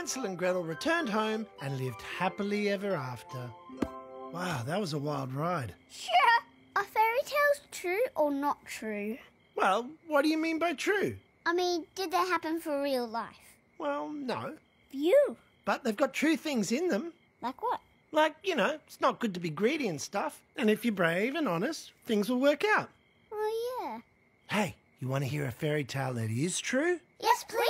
Hansel and Gretel returned home and lived happily ever after. Wow, that was a wild ride. Sure. Are fairy tales true or not true? Well, what do you mean by true? I mean, did they happen for real life? Well, no. Phew. But they've got true things in them. Like what? Like, it's not good to be greedy and stuff. And if you're brave and honest, things will work out. Oh, yeah. Hey, you want to hear a fairy tale that is true? Yes, please.